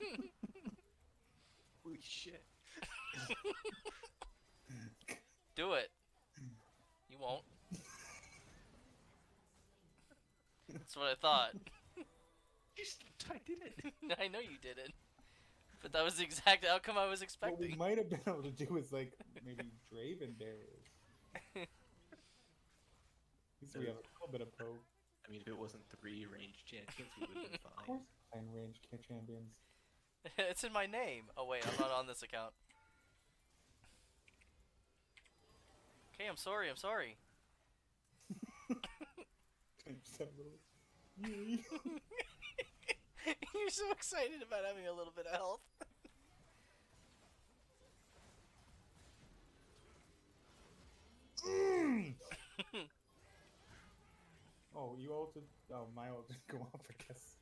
Holy shit. Do it. You won't. That's what I thought. I did it. I know you didn't. But that was the exact outcome I was What expecting. we might have been able to do is like maybe Draven barriers. At least we have a little bit of hope. I mean, if it wasn't 3 ranged champions, we would have been Of fine. course, playing range champions. It's in my name. Oh wait, I'm not on this account. Okay, I'm sorry, I'm sorry. Just have a little... Yay. You're so excited about having a little bit of health. Oh, you ulted... Oh, my ult didn't go off, I guess.